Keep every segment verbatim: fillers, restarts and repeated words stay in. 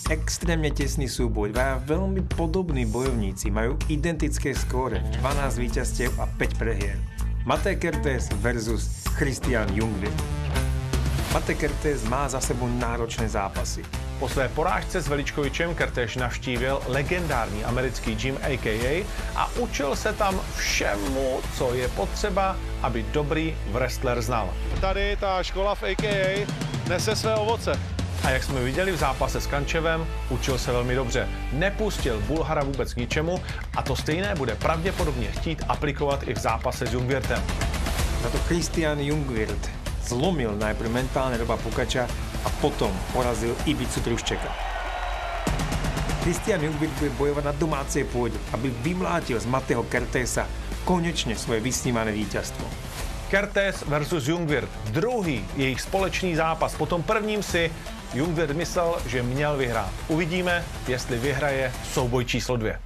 Extrémne tesný súboj, dvaja veľmi podobní bojovníci majú identické skóre, dvanásť víťazstiev a päť prehier. Mate Kertész versus Christian Jungwirth. Mate Kertész má za sebou náročné zápasy. Po své porážce s Veličkovičem Kertész navštívil legendární americký gym A K A a učil se tam všemu, co je potřeba, aby dobrý wrestler znal. Tady ta škola v A K A nese své ovoce. A jak jsme viděli v zápase s Kančevem, učil se velmi dobře. Nepustil Bulhara vůbec k ničemu a to stejné bude pravděpodobně chtít aplikovat i v zápase s Jungwirthem. Za to Christian Jungwirth zlomil najprv mentálne Roba Pukača a potom porazil Ibicu Truščeka. Christian Jungwirth bude bojovať na domácej pôde, aby vymlátil z Mateho Kertésa konečne svoje vysnívané víťazstvo. Kertész versus Jungwirth, druhý jejich společný zápas. Po tom prvním si Jungwirth myslel, že měl vyhrát. Uvidíme, jestli vyhraje souboj číslo dvě.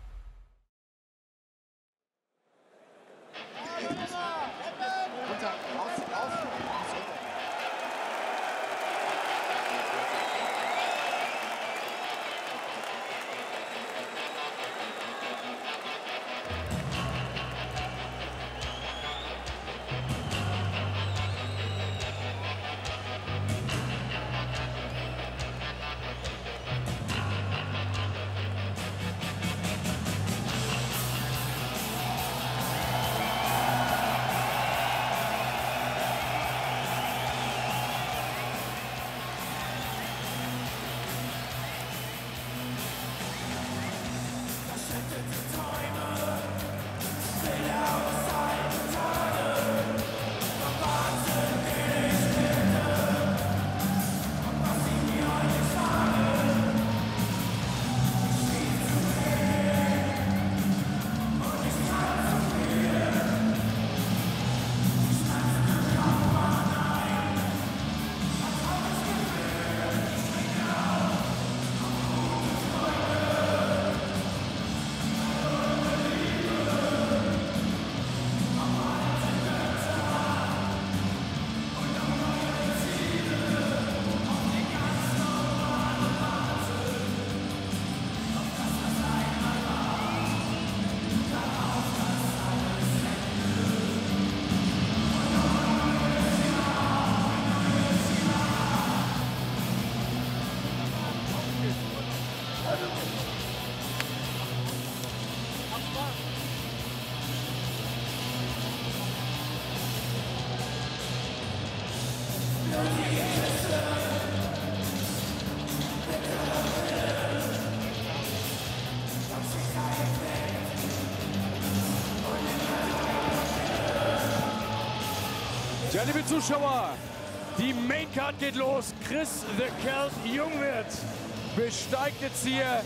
Ja, liebe Zuschauer, die Maincard geht los. Chris the Celt Jungwirth besteigt jetzt hier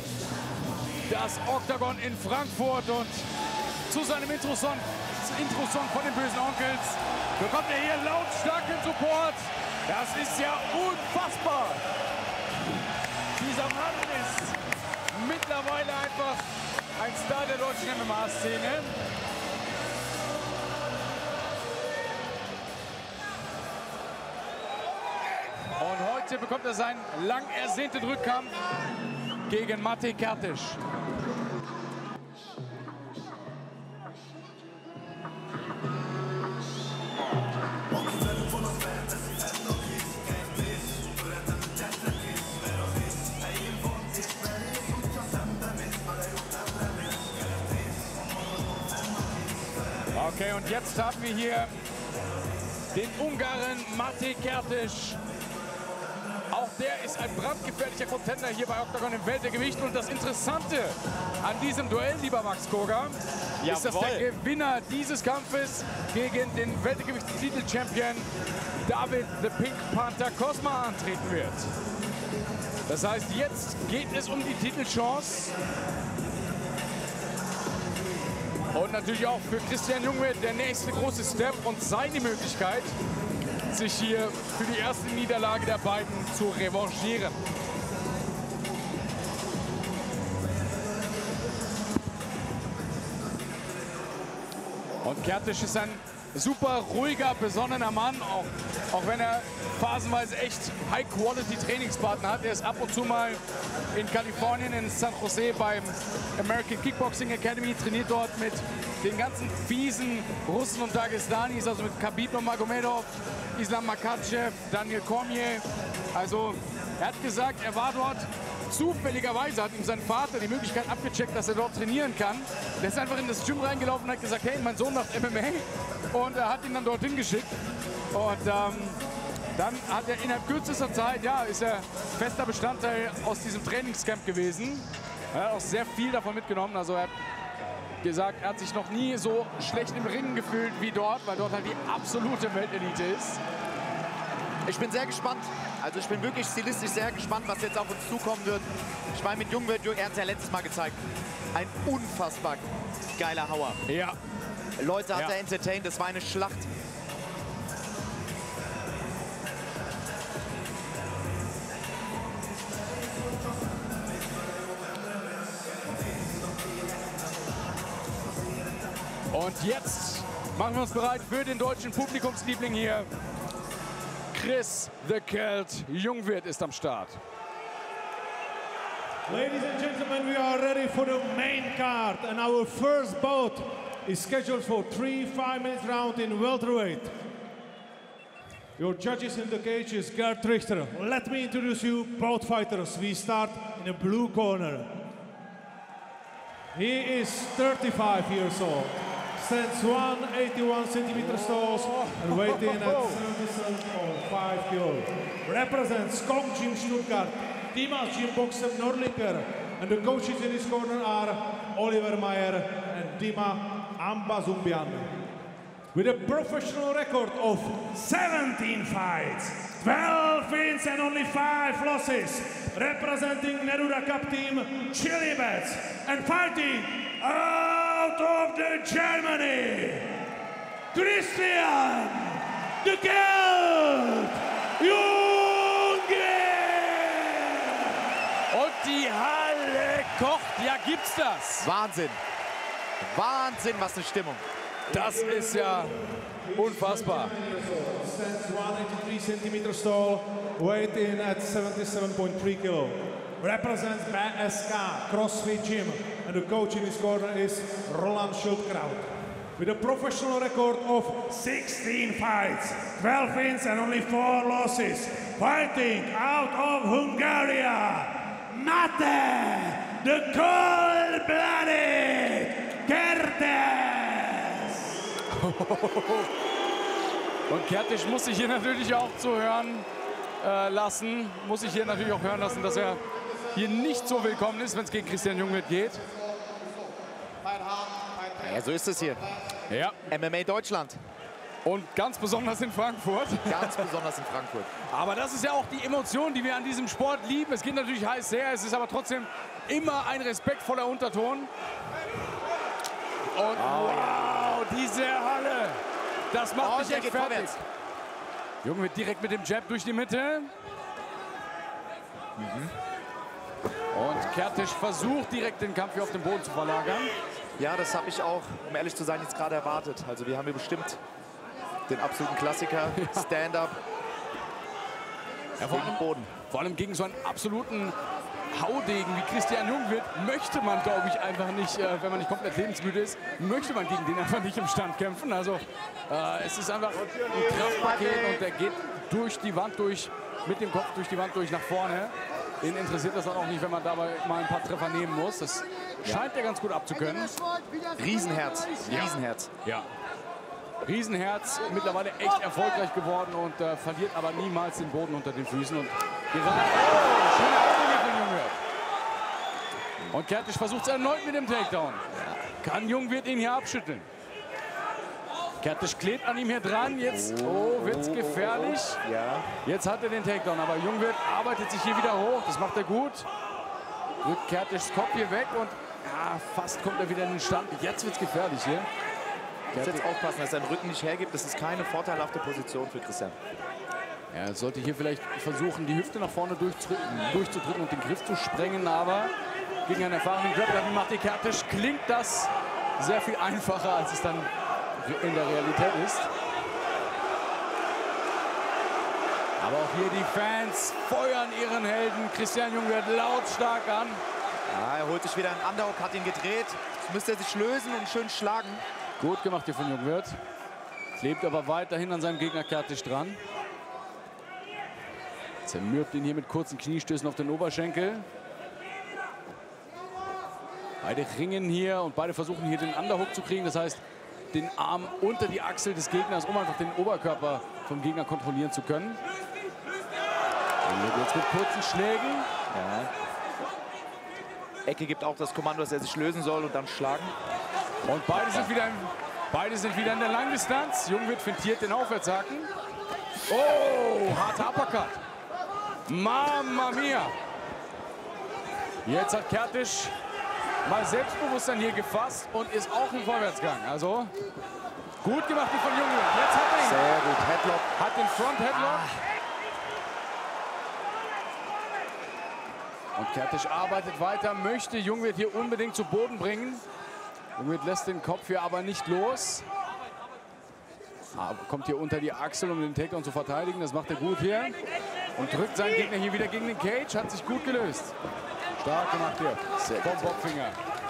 das Oktagon in Frankfurt und zu seinem Intro-Song Intro-Song von den bösen Onkels bekommt er hier lautstarken Support. Das ist ja unfassbar. Dieser Mann ist mittlerweile einfach ein Star der deutschen M M A-Szene. Und heute bekommt er seinen lang ersehnten Rückkampf gegen Mate Kertész. Okay, und jetzt haben wir hier den Ungarn Mate Kertész. Auch der ist ein brandgefährlicher Contender hier bei Oktagon im Weltergewicht. Und das Interessante an diesem Duell, lieber Max Koga, Jawohl. ist, dass der Gewinner dieses Kampfes gegen den Weltergewichtstitel-Champion David the Pink Panther Cosma antreten wird. Das heißt, jetzt geht es um die Titelchance. Und natürlich auch für Christian Jungwirth der nächste große Step und seine Möglichkeit, sich hier für die erste Niederlage der beiden zu revanchieren. Und Kertész ist ein super ruhiger, besonnener Mann, auch, auch wenn er phasenweise echt High-Quality-Trainingspartner hat. Er ist ab und zu mal in Kalifornien, in San Jose beim American Kickboxing Academy, trainiert dort mit den ganzen fiesen Russen und Dagestanis, also mit Khabib Nurmagomedov, Islam Makhachev, Daniel Cormier. Also er hat gesagt, er war dort. Zufälligerweise hat ihm sein Vater die Möglichkeit abgecheckt, dass er dort trainieren kann. Der ist einfach in das Gym reingelaufen und hat gesagt, hey, mein Sohn macht M M A. Und er hat ihn dann dorthin geschickt. Und ähm, dann hat er innerhalb kürzester Zeit, ja, ist er fester Bestandteil aus diesem Trainingscamp gewesen. Er hat auch sehr viel davon mitgenommen. Also er hat gesagt, er hat sich noch nie so schlecht im Ringen gefühlt wie dort, weil dort halt die absolute Weltelite ist. Ich bin sehr gespannt. Also ich bin wirklich stilistisch sehr gespannt, was jetzt auf uns zukommen wird. Ich meine, mit Jungwirth, er hat es ja letztes Mal gezeigt. Ein unfassbar geiler Hauer. Ja. Leute hat ja. er entertained, das war eine Schlacht. Und jetzt machen wir uns bereit für den deutschen Publikumsliebling hier. Chris The Celt Jungwirth ist am Start. Ladies and gentlemen, we are ready for the main card, and our first bout is scheduled for three five-minute round in welterweight. Your judges in the cage is Gerd Richter. Let me introduce you both fighters. We start in the blue corner. He is thirty-five years old, stands one eighty-one centimeters tall, and weighs in at seventy-seven point five kilos. Represents Kong Gym Stuttgart, Dima Gym Boxen Norliker, and the coaches in his corner are Oliver Meyer and Dima Ambazumbian. With a professional record of seventeen fights, twelve wins and only five losses, representing Neruda Cup team Chili Bats, and fighting out of the Germany, Christian The Celt Jungwirth! Und die Halle kocht. Ja, gibt's das? Wahnsinn. Wahnsinn, was eine Stimmung. Das ist ja unfassbar. Stands one eighty-three centimeters tall, weight in at seventy-seven point three kilos. Represents B S K CrossFit Gym, and the coach in his corner is Roland Schildkraut. With a professional record of sixteen fights, twelve wins and only four losses, fighting out of Hungary, Mate, the cold-blooded Kertész. Und Kertész muss sich hier natürlich auch zu hören äh, lassen, muss sich hier natürlich auch hören lassen, dass er hier nicht so willkommen ist, wenn es gegen Christian Jungwirth geht. Ja, so ist es hier. Ja. M M A Deutschland. Und ganz besonders in Frankfurt. Ganz besonders in Frankfurt. Aber das ist ja auch die Emotion, die wir an diesem Sport lieben. Es geht natürlich heiß her, es ist aber trotzdem immer ein respektvoller Unterton. Und oh, wow, diese Halle, das macht oh, mich echt fertig. Vorwärts. Jungwirth direkt mit dem Jab durch die Mitte. Mhm. Und Kertész versucht direkt den Kampf hier auf den Boden zu verlagern. Ja, das habe ich auch, um ehrlich zu sein, jetzt gerade erwartet. Also wir haben hier bestimmt den absoluten Klassiker, ja. Stand-up, ja, vor allem, Boden. Vor allem gegen so einen absoluten Haudegen wie Christian Jungwirth möchte man, glaube ich, einfach nicht, äh, wenn man nicht komplett lebensmüde ist, möchte man gegen den einfach nicht im Stand kämpfen. Also äh, es ist einfach ein Kraftpaket und der geht durch die Wand durch, mit dem Kopf durch die Wand durch nach vorne. Den interessiert das dann auch nicht, wenn man dabei mal ein paar Treffer nehmen muss. Das scheint er ganz gut abzukönnen. Riesenherz, Riesenherz. Ja. Riesenherz, mittlerweile echt erfolgreich geworden und äh, verliert aber niemals den Boden unter den Füßen. Und gerade, oh, schöne Augen von Jungwirth. Und Kertész versucht es erneut mit dem Takedown. Kann Jungwirth ihn hier abschütteln? Kertész klebt an ihm hier dran. Jetzt oh, wird es gefährlich. Jetzt hat er den Takedown, aber Jungwirth arbeitet sich hier wieder hoch. Das macht er gut. Rückt Kertész Kopf hier weg und ja, fast kommt er wieder in den Stand. Jetzt wird es gefährlich hier. Muss jetzt aufpassen, dass er den Rücken nicht hergibt. Das ist keine vorteilhafte Position für Christian. Er sollte hier vielleicht versuchen, die Hüfte nach vorne durchzudrücken und den Griff zu sprengen, aber gegen einen erfahrenen Grappler wie Mate Kertész klingt das sehr viel einfacher, als es dann in der Realität ist. Aber auch hier die Fans feuern ihren Helden Christian Jungwirth lautstark an. Ja, er holt sich wieder einen Underhook, hat ihn gedreht. Jetzt müsste er sich lösen und schön schlagen. Gut gemacht hier von Jungwirth. Klebt aber weiterhin an seinem Gegner Kertisch dran. Zermürbt ihn hier mit kurzen Kniestößen auf den Oberschenkel. Beide ringen hier und beide versuchen hier den Underhook zu kriegen. Das heißt, den Arm unter die Achsel des Gegners, um einfach den Oberkörper vom Gegner kontrollieren zu können. Und jetzt mit kurzen Schlägen. Ja. Ecke gibt auch das Kommando, dass er sich lösen soll und dann schlagen. Und beide sind wieder, beide sind wieder in der Langdistanz. Jungwirth fintiert den Aufwärtshaken. Oh, harter Uppercut. Mamma mia. Jetzt hat Kertisch mal Selbstbewusstsein hier gefasst und ist auch im Vorwärtsgang. Also gut gemacht hier von Jungwirth. Jetzt hat er ihn. Sehr gut, Headlock. Hat den Front Headlock. Ah. Und Kertisch arbeitet weiter, möchte Jungwirth hier unbedingt zu Boden bringen. Jungwirth lässt den Kopf hier aber nicht los. Aber kommt hier unter die Achsel, um den Takedown zu verteidigen. Das macht er gut hier. Und drückt seinen Gegner hier wieder gegen den Cage. Hat sich gut gelöst. Stark gemacht hier vom Bobfinger.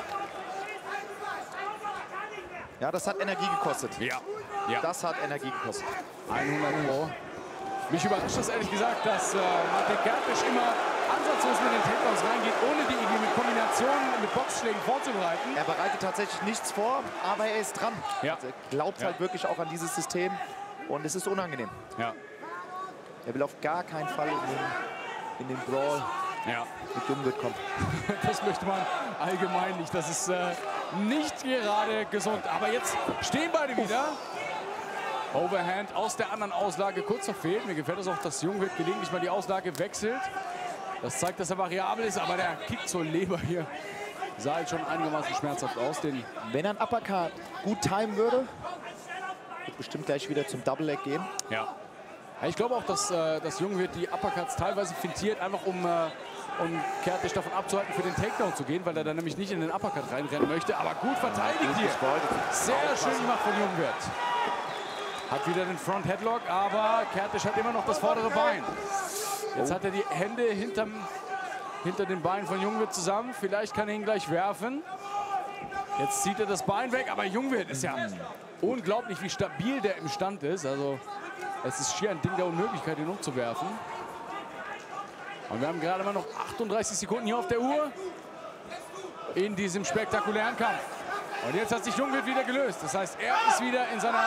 Ja, das hat Energie gekostet. Ja. ja. Das hat Energie gekostet. hundert Pro. Mich überrascht das ehrlich gesagt, dass äh, Mate Kertisch immer ansatzlos mit den Takedowns reingeht, ohne die irgendwie mit Kombinationen, mit Boxschlägen vorzubereiten. Er bereitet tatsächlich nichts vor, aber er ist dran. Ja. Also er glaubt Ja. halt wirklich auch an dieses System und es ist unangenehm. Ja. Er will auf gar keinen Fall in den, in den Brawl Ja. mit Jungwirth kommen. Das möchte man allgemein nicht. Das ist äh, nicht gerade gesund. Aber jetzt stehen beide wieder. Overhand aus der anderen Auslage kurz verfehlt. Mir gefällt es auch, dass Jungwirth gelegentlich mal die Auslage wechselt. Das zeigt, dass er variabel ist, aber der Kick zur Leber hier sah halt schon einigermaßen schmerzhaft aus. Den Wenn er einen Uppercut gut timen würde, wird bestimmt gleich wieder zum Double Leg gehen. ja. Ja, ich glaube auch, dass, äh, dass Jungwirth die Uppercuts teilweise fintiert, einfach um, äh, um Kertisch davon abzuhalten, für den Takedown zu gehen, weil er dann nämlich nicht in den Uppercut reinrennen möchte. Aber gut verteidigt hier. Sehr schön gemacht von Jungwirth. Hat wieder den Front Headlock, aber Kertisch hat immer noch das vordere Bein. Jetzt hat er die Hände hinterm, hinter den Beinen von Jungwirth zusammen. Vielleicht kann er ihn gleich werfen. Jetzt zieht er das Bein weg, aber Jungwirth ist ja unglaublich, wie stabil der im Stand ist. Also es ist schier ein Ding der Unmöglichkeit, ihn umzuwerfen. Und wir haben gerade mal noch achtunddreißig Sekunden hier auf der Uhr in diesem spektakulären Kampf. Und jetzt hat sich Jungwirth wieder gelöst. Das heißt, er ist wieder in seiner...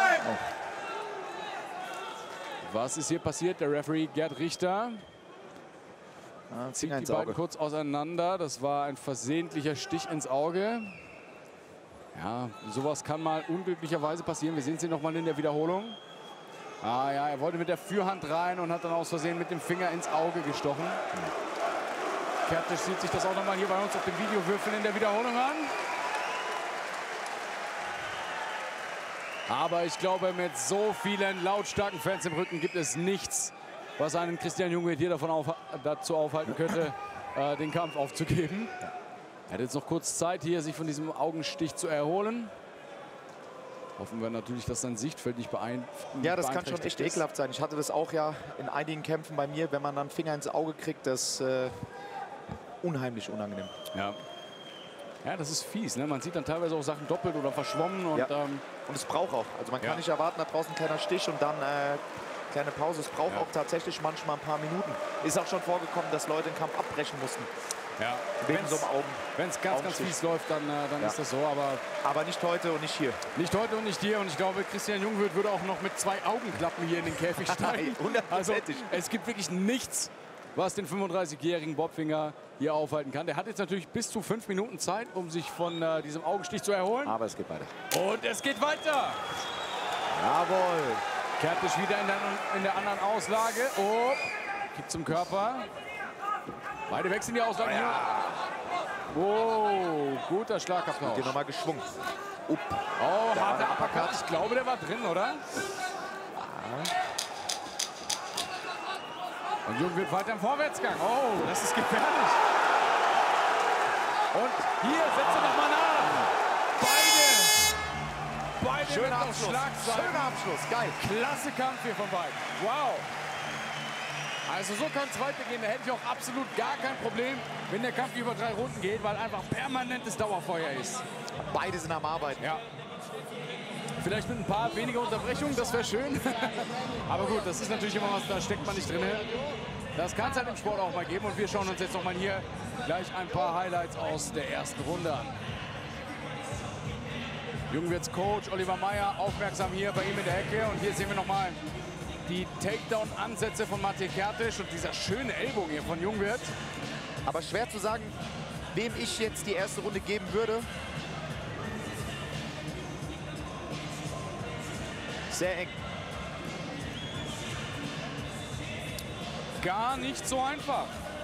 Was ist hier passiert? Der Referee Gerd Richter Ah, zieht Finger die ins beiden Auge. kurz auseinander. Das war ein versehentlicher Stich ins Auge. Ja, sowas kann mal unglücklicherweise passieren. Wir sehen es hier noch mal in der Wiederholung. Ah ja, er wollte mit der Fürhand rein und hat dann aus Versehen mit dem Finger ins Auge gestochen. Kertisch sieht sich das auch noch mal hier bei uns auf dem Videowürfel in der Wiederholung an. Aber ich glaube, mit so vielen lautstarken Fans im Rücken gibt es nichts, was einen Christian Jungwirth hier davon auf, dazu aufhalten könnte, äh, den Kampf aufzugeben. Er hat jetzt noch kurz Zeit, hier sich von diesem Augenstich zu erholen. Hoffen wir natürlich, dass sein Sichtfeld nicht beeinträchtigt. Ja, das kann schon echt ekelhaft sein. Ich hatte das auch ja in einigen Kämpfen bei mir, wenn man dann Finger ins Auge kriegt, das äh, unheimlich unangenehm. Ja. Ja, das ist fies. Ne? Man sieht dann teilweise auch Sachen doppelt oder verschwommen. Und, Ja. ähm, Und es braucht auch. Also man kann Ja. nicht erwarten, da draußen ein kleiner Stich und dann äh, kleine Pause. Es braucht Ja. auch tatsächlich manchmal ein paar Minuten. Ist auch schon vorgekommen, dass Leute den Kampf abbrechen mussten. ja. Wegen Wenn's- so einem Augen. Wenn es ganz, ganz Augenstich. fies läuft, dann, äh, dann Ja. ist das so. Aber Aber nicht heute und nicht hier. nicht heute und nicht hier. Und ich glaube, Christian Jungwirth würde auch noch mit zwei Augenklappen hier in den Käfig steigen. Also Hundertprozentig. es gibt wirklich nichts, was den fünfunddreißigjährigen Bobfinger hier aufhalten kann. Der hat jetzt natürlich bis zu fünf Minuten Zeit, um sich von äh, diesem Augenstich zu erholen. Aber es geht weiter. Und es geht weiter. Jawohl. Kertisch wieder in der, in der anderen Auslage. Oh, Kick zum Körper. Beide wechseln die Auslage. Oh, guter Schlagabtausch. Hier nochmal geschwungen. Upp. Oh, Da war harter der Uppercut. Uppercut. Ich glaube, der war drin, oder? Und Jungwirth weiter im Vorwärtsgang. Oh, das ist gefährlich. Und hier setzt er nochmal nach. Beide. Beide Schöner mit Abschluss. Schlagseiten. Schöner Abschluss. Geil. Klasse Kampf hier von beiden. Wow. Also so kann es weitergehen. Da hätte ich auch absolut gar kein Problem, wenn der Kampf über drei Runden geht, weil einfach permanentes Dauerfeuer ist. Beide sind am Arbeiten. Ja. Vielleicht mit ein paar weniger Unterbrechungen, das wäre schön. Aber gut, das ist natürlich immer was, da steckt man nicht drin. Das kann es halt im Sport auch mal geben. Und wir schauen uns jetzt noch mal hier gleich ein paar Highlights aus der ersten Runde an. Jungwirths Coach Oliver Meyer aufmerksam hier bei ihm in der Ecke. Und hier sehen wir noch mal die Takedown-Ansätze von Mate Kertész und dieser schöne Ellbogen hier von Jungwirth. Aber schwer zu sagen, wem ich jetzt die erste Runde geben würde. Sehr eng. Gar nicht so einfach.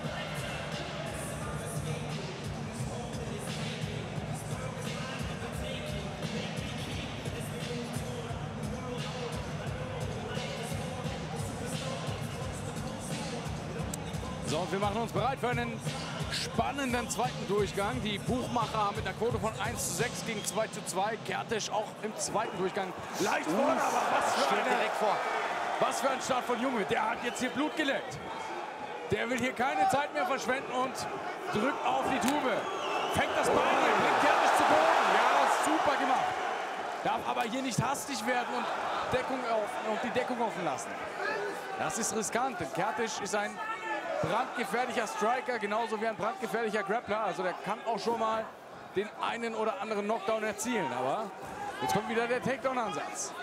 So, und wir machen uns bereit für einen spannenden zweiten Durchgang. Die Buchmacher haben mit einer Quote von eins zu sechs gegen zwei zu zwei. Kertész auch im zweiten Durchgang leicht Uh, vorne, aber was für, steht eine, direkt vor. was für ein Start von Jungwirth. Der hat jetzt hier Blut geleckt. Der will hier keine Zeit mehr verschwenden und drückt auf die Tube. Fängt das Bein hier, bringt Kertész zu Boden. Ja, super gemacht. Darf aber hier nicht hastig werden und, Deckung auf, und die Deckung offen lassen. Das ist riskant, denn Kertész ist ein brandgefährlicher Striker, genauso wie ein brandgefährlicher Grappler. Also der kann auch schon mal den einen oder anderen Knockdown erzielen. Aber jetzt kommt wieder der Takedown-Ansatz.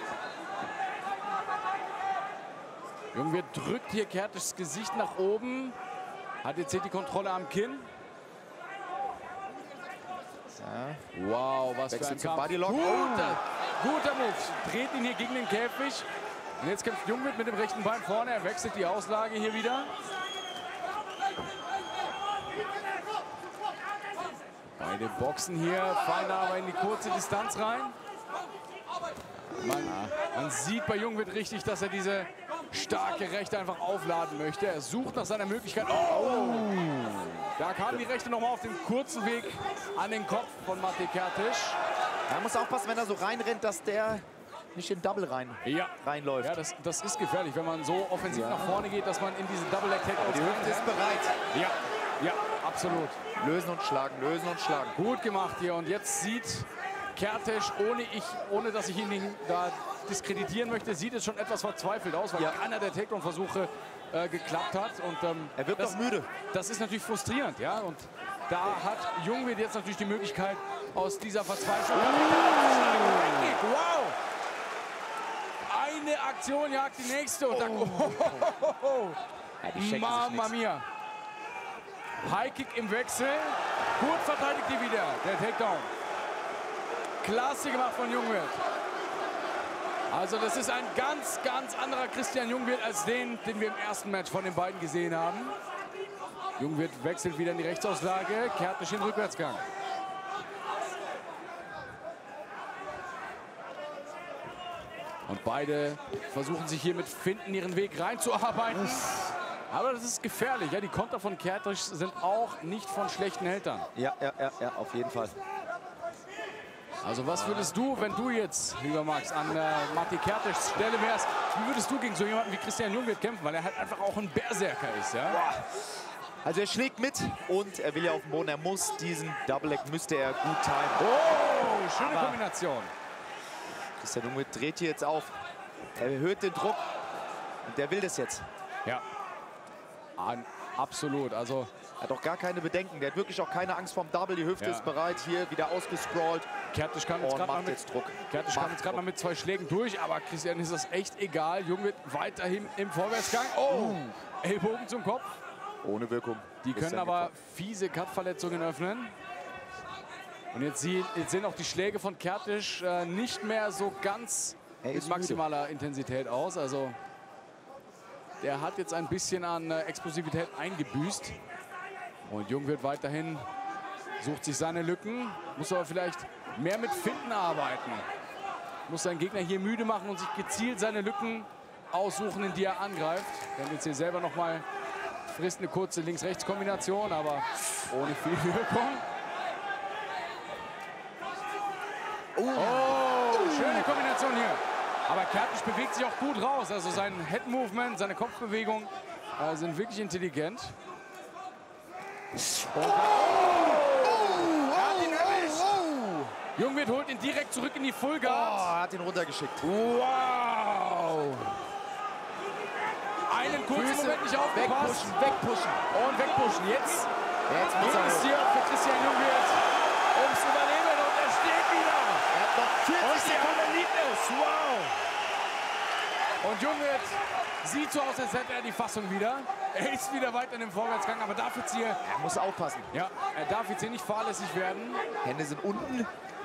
Jungwirth drückt hier Kertész Gesicht nach oben. Hat jetzt hier die Kontrolle am Kinn. Ja. Wow, was Wechsel für ein zum Kampf. Bodylock. Guter, guter Move. Dreht ihn hier gegen den Käfig. Und jetzt kämpft Jungwirth mit dem rechten Bein vorne. Er wechselt die Auslage hier wieder. Beide Boxen hier, fallen aber in die kurze Distanz rein. Man, man sieht bei Jungwirth richtig, dass er diese starke Rechte einfach aufladen möchte. Er sucht nach seiner Möglichkeit. Oh! Da kam die Rechte noch mal auf dem kurzen Weg an den Kopf von Mate Kertész. Er muss aufpassen, wenn er so reinrennt, dass der nicht in Double rein, Ja. reinläuft. Ja, das, das ist gefährlich, wenn man so offensiv ja. nach vorne geht, dass man in diese Double Leg Takedowns Die Hüfte ist bereit. Ja, ja, absolut. Lösen und schlagen, lösen und schlagen. Gut gemacht hier. Und jetzt sieht Kertész, ohne, ich, ohne dass ich ihn da diskreditieren möchte, sieht es schon etwas verzweifelt aus, weil Ja. keiner der Takedown-Versuche äh, geklappt hat. Und, ähm, Er wirkt das, auch müde. Das ist natürlich frustrierend. Ja? Und da hat Jungwirth jetzt natürlich die Möglichkeit, aus dieser Verzweiflung... Wow! Eine Aktion jagt die nächste. Und dann, oh, oh, oh, oh. Ja, die schenken sich Mamma nichts. mia. High-Kick im Wechsel. Gut verteidigt die wieder, der Takedown. Klasse gemacht von Jungwirth. Also das ist ein ganz, ganz anderer Christian Jungwirth als den, den wir im ersten Match von den beiden gesehen haben. Jungwirth wechselt wieder in die Rechtsauslage, Kertész in den Rückwärtsgang. Und beide versuchen sich hier mit Finten ihren Weg reinzuarbeiten. Aber das ist gefährlich. Ja, die Konter von Kertész sind auch nicht von schlechten Eltern. Ja, ja, ja, ja, auf jeden Fall. Also was würdest du, wenn du jetzt, lieber Max, an äh, Mate Kertész Stelle wärst, wie würdest du gegen so jemanden wie Christian Jungwirth kämpfen? Weil er halt einfach auch ein Berserker ist, ja? Also er schlägt mit und er will ja auf den Boden. Er muss diesen Double Leg, müsste er gut timen. Oh, schöne Aber Kombination. Christian Jungwirth dreht hier jetzt auf. Er erhöht den Druck und der will das jetzt. Ja, An, absolut. Also Er hat auch gar keine Bedenken. Der hat wirklich auch keine Angst vorm Double. Die Hüfte Ja. ist bereit. Hier wieder ausgesprawlt. Kertész kam jetzt Und gerade mal, macht jetzt Druck. Kertész kam Macht jetzt gerade mal Druck. mit zwei Schlägen durch, aber Christian ist das echt egal. Jungwirth weiterhin im Vorwärtsgang. Oh, Ellbogen zum Kopf. Ohne Wirkung. Die können Christian aber fiese Cut-Verletzungen öffnen. Und jetzt, sie, jetzt sehen auch die Schläge von Kertész äh, nicht mehr so ganz Er mit ist maximaler Intensität aus. Also der hat jetzt ein bisschen an äh, Explosivität eingebüßt. Und Jungwirth weiterhin sucht sich seine Lücken, muss aber vielleicht mehr mit Finten arbeiten. Muss seinen Gegner hier müde machen und sich gezielt seine Lücken aussuchen, in die er angreift. Dann jetzt hier selber noch mal frisst eine kurze Links-Rechts-Kombination, aber ohne viel Wirkung. Oh, schöne Kombination hier. Aber Kertész bewegt sich auch gut raus. Also sein Head-Movement, seine Kopfbewegung äh, sind wirklich intelligent. Und Oh, er hat ihn erwischt. oh. Jungwirth holt ihn direkt zurück in die Full Oh, Guard. er hat ihn runtergeschickt. Wow! Einen kurzen Füße Moment nicht aufgepasst. wegpushen, wegpushen. Und wegpushen. Jetzt Jetzt muss geht er es hoch. hier für Christian Jungwirth ums Überleben und er steht wieder. Er hat noch Und vierzig die Sekunden. Halle liebt es. Wow! Und Jungwirth sieht so aus, als hätte er die Fassung wieder. Er ist wieder weiter in dem Vorwärtsgang, aber darf jetzt hier, Er muss aufpassen. ja, er darf jetzt hier nicht fahrlässig werden. Hände sind unten.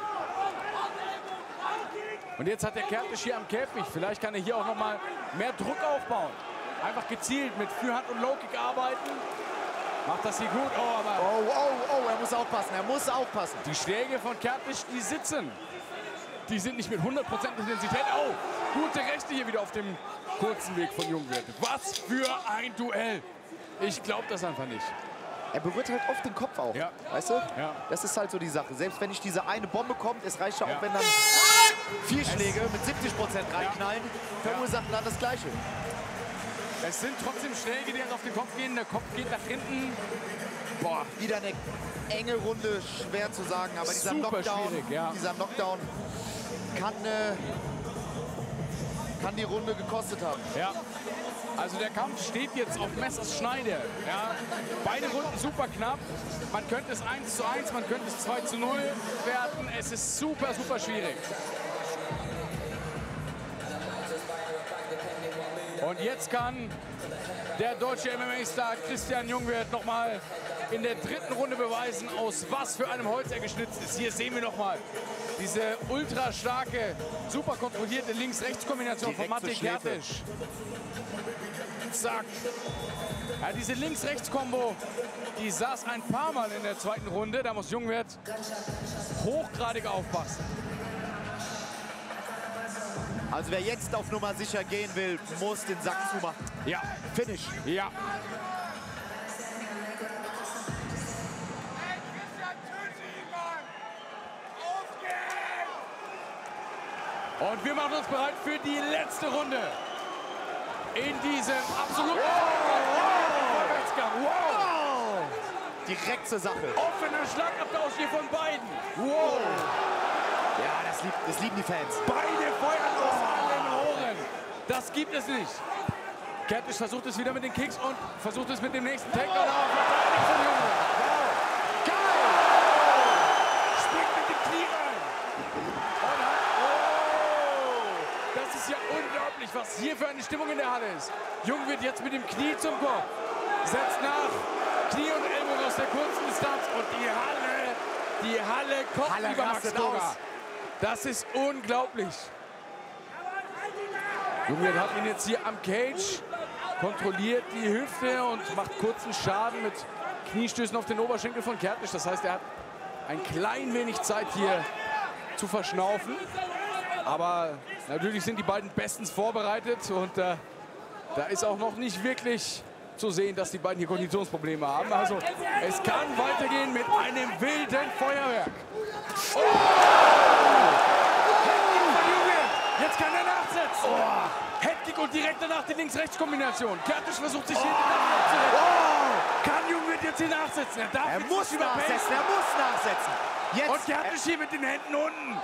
Und jetzt hat der Kertisch hier am Käfig. Vielleicht kann er hier auch noch mal mehr Druck aufbauen. Einfach gezielt mit Fürhand und Low-Kick arbeiten. Macht das hier gut. Oh, aber Oh, oh, oh, er muss aufpassen. Er muss aufpassen. die Schläge von Kertisch, die sitzen. Die sind nicht mit hundert Prozent Intensität. Oh, gute Rechte hier wieder auf dem kurzen Weg von Jungwirth. Was für ein Duell. Ich glaube das einfach nicht. Er berührt halt oft den Kopf auch. Ja. Weißt du? Ja. Das ist halt so die Sache. Selbst wenn nicht diese eine Bombe kommt, es reicht ja auch, Ja. wenn dann vier Schläge mit siebzig Prozent reinknallen, verursachen dann das Gleiche. Es sind trotzdem Schläge, die jetzt auf den Kopf gehen. Der Kopf geht nach hinten. Boah, wieder eine enge Runde, schwer zu sagen. Aber dieser Super Knockdown, schwierig, ja. dieser Knockdown kann, äh, kann die Runde gekostet haben. Ja. Also der Kampf steht jetzt auf Messers Schneide. Ja. Beide Runden super knapp. Man könnte es eins zu eins, man könnte es zwei zu null werten. Es ist super, super schwierig. Und jetzt kann der deutsche M M A-Star Christian Jungwirth noch mal in der dritten Runde beweisen, aus was für einem Holz er geschnitzt ist. Hier sehen wir noch mal diese ultra starke, super kontrollierte Links-Rechts-Kombination von Direkt zur Mate Schläfe. Kertisch. Zack. Ja, diese Links-Rechts-Kombo, die saß ein paar Mal in der zweiten Runde. Da muss Jungwirth hochgradig aufpassen. Also wer jetzt auf Nummer sicher gehen will, muss den Sack zumachen. Ja, Finish. ja. Und wir machen uns bereit für die letzte Runde. In diesem absoluten Vorwärtsgang. Wow! Direkt zur Sache. Offener Schlagabtausch hier von beiden. Wow! Ja, das, lieb, das lieben die Fans. Beide feuern aus allen Rohren. Das gibt es nicht. Kertisch versucht es wieder mit den Kicks und versucht es mit dem nächsten Takedown. Aber verteidigt von Jungwirth. Wow! Geil! Springt mit dem Knie rein. Und hat, oh! Das ist ja unglaublich, was hier für eine Stimmung in der Halle ist. Jungwirth jetzt mit dem Knie zum Kopf. Setzt nach. Knie und Ellbogen aus der kurzen Distanz. Und die Halle, die Halle kommt Halle über Max rastet Doga. aus. Das ist unglaublich. Jungwirth hat ihn jetzt hier am Cage, kontrolliert die Hüfte und macht kurzen Schaden mit Kniestößen auf den Oberschenkel von Kertisch. Das heißt, er hat ein klein wenig Zeit hier zu verschnaufen. Aber natürlich sind die beiden bestens vorbereitet und äh, da ist auch noch nicht wirklich zu sehen, dass die beiden hier Konditionsprobleme haben. Also es kann weitergehen mit einem wilden Feuerwerk. Oh! Jetzt kann er nachsetzen. Oh. Headkick und direkt danach die Links-Rechts-Kombination. Kertisch versucht sich hier oh. zu retten. Oh. Kann Jungwirth jetzt hier nachsetzen? Er darf Er jetzt muss nicht überpacen. nachsetzen, er muss nachsetzen. Jetzt. Und Kertisch hier mit den Händen unten.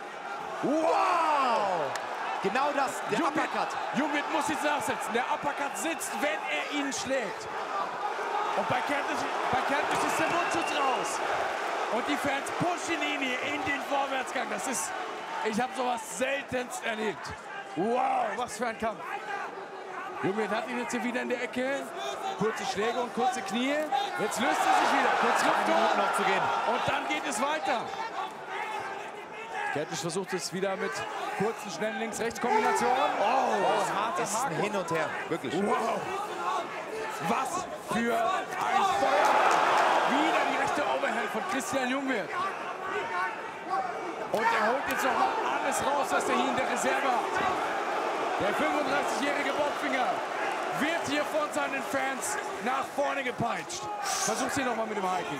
Wow! Genau das, der Jungwirth, Uppercut. Jungwirth muss jetzt nachsetzen. Der Uppercut sitzt, wenn er ihn schlägt. Und bei Kertisch, bei Kertisch ist der Mundschutz raus. Und die Fans pushen ihn hier in den Vorwärtsgang. Das ist, ich habe sowas seltenst erlebt. Wow, was für ein Kampf. Jungwirth hat ihn jetzt hier wieder in der Ecke. Kurze Schläge und kurze Knie. Jetzt löst er sich wieder. Kurz Lüftung. Noch zu gehen. Und dann geht es weiter. Kertisch versucht es wieder mit kurzen, schnellen Links-Rechts-Kombinationen. Oh, harter Es ist ein Haken. Hin und Her, wirklich. Wow. Was für ein Feuer. Wieder die rechte Overhand von Christian Jungwirth. Und er holt jetzt noch mal alles raus, was er hier in der Reserve hat. Der fünfunddreißigjährige Bobfinger wird hier von seinen Fans nach vorne gepeitscht. Versuch's hier noch mal mit dem Highkick.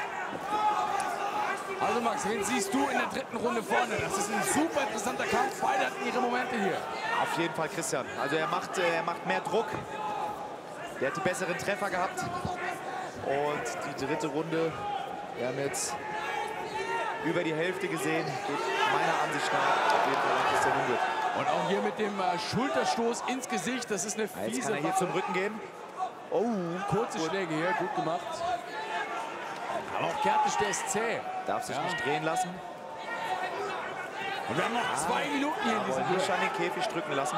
Also Max, wen siehst du in der dritten Runde vorne? Das ist ein super interessanter Kampf. Beide hatten ihre Momente hier. Auf jeden Fall Christian. Also er macht, äh, er macht mehr Druck. Der hat die besseren Treffer gehabt. Und die dritte Runde, wir haben jetzt über die Hälfte gesehen, geht meiner Ansicht nach auf jeden Fall an Christian Jungwirth. Und auch hier mit dem äh, Schulterstoß ins Gesicht, das ist eine Jetzt fiese kann er hier Waffe. zum Rücken gehen. Oh, Kurze Schläge hier, gut gemacht. Aber auch Kertisch, der ist zäh. Darf sich Ja. nicht drehen lassen. Und wir haben noch zwei Minuten hier in Aber diesem nicht Duell. an den Käfig drücken lassen.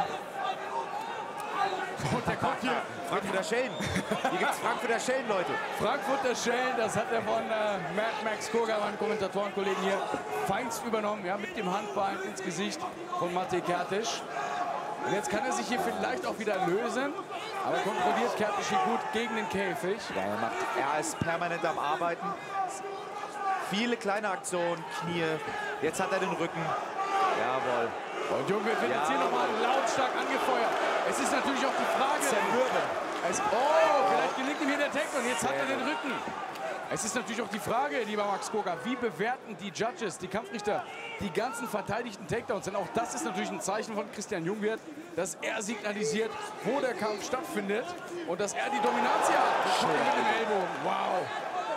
Und der kommt hier. Frankfurter Schellen. Hier gibt es Frankfurter Schellen, Leute. Frankfurter Schellen, das hat er von äh, Mad Max Koga, meinem Kommentatorenkollegen hier, feinst übernommen, ja, mit dem Handballen ins Gesicht von Matej Kertisch. Und jetzt kann er sich hier vielleicht auch wieder lösen, aber kontrolliert Kertisch hier gut gegen den Käfig. Ja, er, macht, er ist permanent am Arbeiten. Viele kleine Aktionen, Knie. Jetzt hat er den Rücken. Jawohl. Und Jungwirth wird Ja. jetzt hier nochmal lautstark angefeuert. Es ist natürlich auch die Frage... Zermürben. Es, oh, vielleicht gelingt ihm hier der Takedown. Jetzt hat er den Rücken. Es ist natürlich auch die Frage, lieber Max Koga, wie bewerten die Judges, die Kampfrichter, die ganzen verteidigten Takedowns? Denn auch das ist natürlich ein Zeichen von Christian Jungwirth, dass er signalisiert, wo der Kampf stattfindet und dass er die Dominanz hier hat. Schön mit dem Ellbogen. Wow.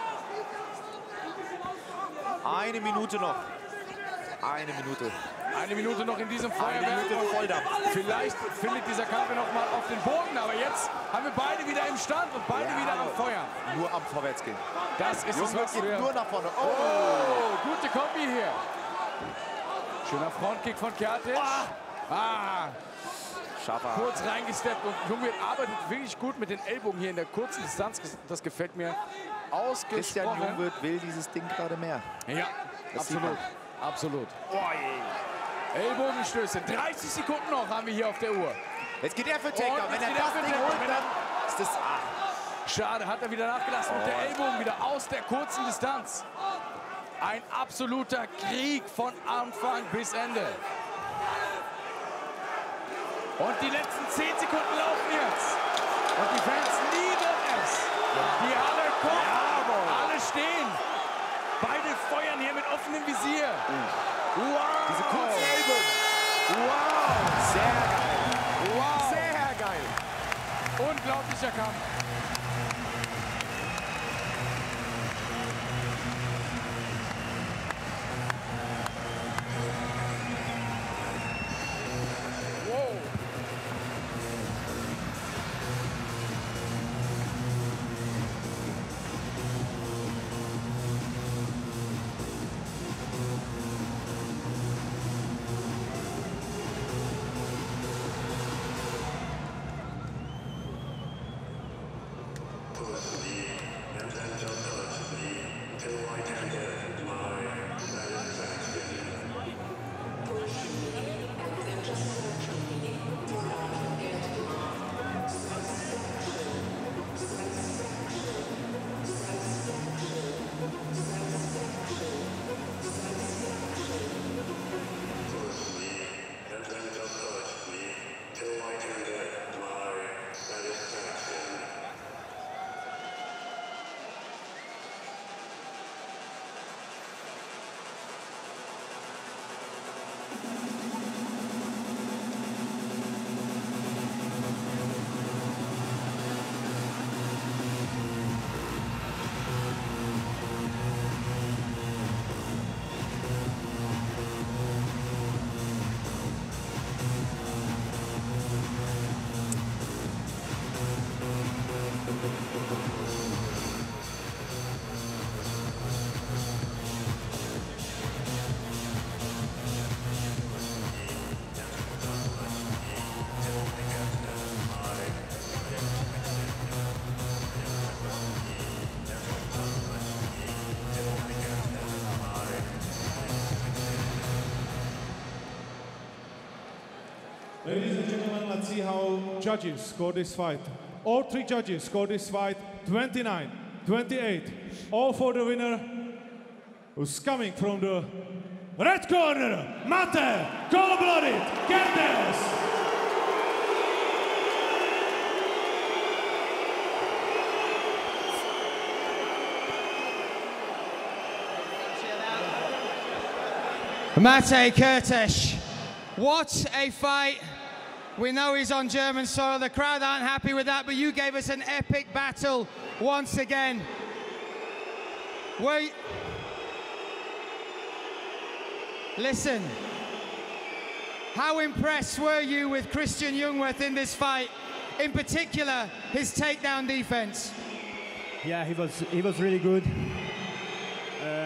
Eine Minute noch. Eine Minute. Eine Minute noch in diesem Eine Feuerwerk. Minute Volldampf. Vielleicht findet dieser Kampf noch mal auf den Boden, aber jetzt haben wir beide wieder im Stand und beide Ja, wieder am Feuer. Nur am Vorwärtsgehen. Das ist es, Jungwirth was geht wir... nur nach vorne. Oh. Oh, gute Kombi hier. Schöner Frontkick von Kertisch. Ah, Scharfer. kurz reingesteppt und Jungwirth arbeitet wirklich gut mit den Ellbogen hier in der kurzen Distanz. Das gefällt mir Christian ausgesprochen. Jungwirth will dieses Ding gerade mehr. Ja, Das sieht absolut. man. Absolut. Ellbogenstöße. dreißig Sekunden noch haben wir hier auf der Uhr. Jetzt geht er für Takedown. Und Wenn jetzt er geht er das für Ding Takedown. holt, dann ist das... Ah. Schade, hat er wieder nachgelassen und der Ellbogen wieder aus der kurzen Distanz. Ein absoluter Krieg von Anfang bis Ende. Und die letzten zehn Sekunden laufen jetzt. Und die Fans lieben es. Die Halle kommt. Alle stehen. Beide feuern hier mit offenem Visier. Wow. Diese kurzen Ellbogen. Wow. Sehr geil. Wow. Sehr geil. Unglaublicher Kampf. Wow. Ladies and gentlemen, let's see how judges score this fight. All three judges score this fight twenty-nine twenty-eight. All for the winner, who's coming from the red corner, Matej Cold-Blooded Kertész. Matej Kertész, what a fight. We know he's on German soil. The crowd aren't happy with that, but you gave us an epic battle once again. Wait. Listen. How impressed were you with Christian Jungwirth in this fight? In particular, his takedown defense. Yeah, he was he was really good. Uh,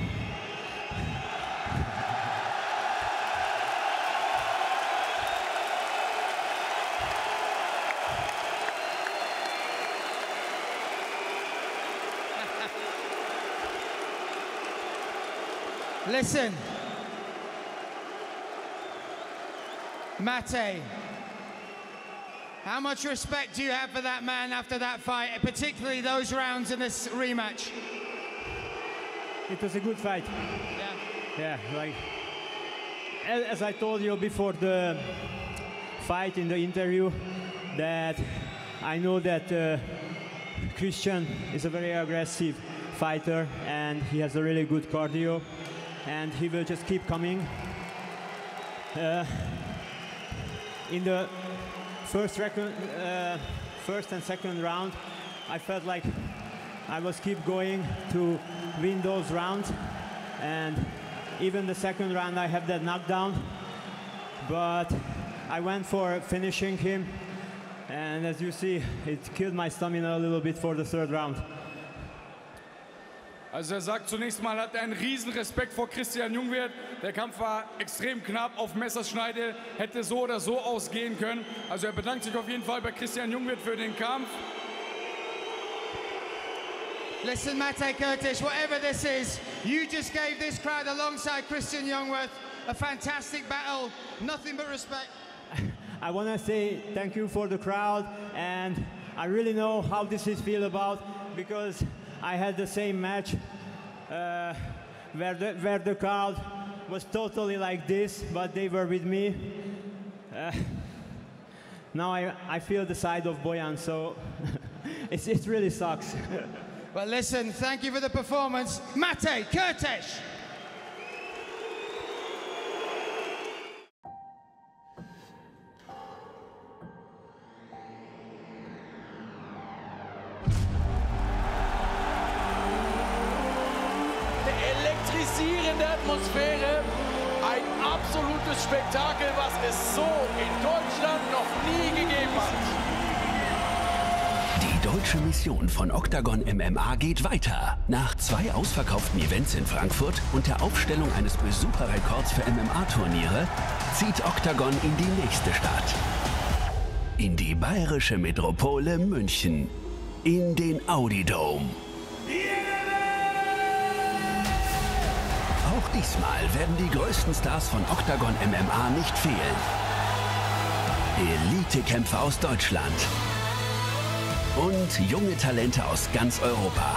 Listen, Mate, how much respect do you have for that man after that fight, particularly those rounds in this rematch? It was a good fight. Yeah. Yeah, like as, as I told you before the fight in the interview, that I know that uh, Christian is a very aggressive fighter and he has a really good cardio, and he will just keep coming. Uh, in the first, record, uh, first and second round, I felt like I was keep going to win those rounds, and even the second round I had that knockdown, but I went for finishing him, and as you see, it killed my stamina a little bit for the third round. Also er sagt, zunächst mal hat er einen riesen Respekt vor Christian Jungwirth. Der Kampf war extrem knapp auf Messerschneide, hätte so oder so ausgehen können. Also er bedankt sich auf jeden Fall bei Christian Jungwirth für den Kampf. Listen, Mate Curtis, whatever this is, you just gave this crowd alongside Christian Jungwirth a fantastic battle. Nothing but respect. I want to say thank you for the crowd, and I really know how this is feel about, because I had the same match uh, where, the, where the crowd was totally like this, but they were with me. Uh, now I, I feel the side of Bojan, so it's, it really sucks. Well, listen, thank you for the performance. Mate Curtis. Elektrisierende Atmosphäre, ein absolutes Spektakel, was es so in Deutschland noch nie gegeben hat. Die deutsche Mission von Octagon M M A geht weiter. Nach zwei ausverkauften Events in Frankfurt und der Aufstellung eines Besucherrekords für M M A-Turniere zieht Octagon in die nächste Stadt. In die bayerische Metropole München. In den Audi Dome. Auch diesmal werden die größten Stars von Octagon M M A nicht fehlen. Elite-Kämpfer aus Deutschland und junge Talente aus ganz Europa.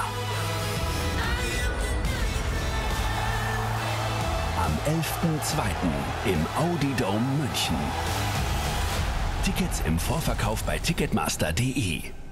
Am elften zweiten im Audi Dome München. Tickets im Vorverkauf bei ticketmaster punkt de.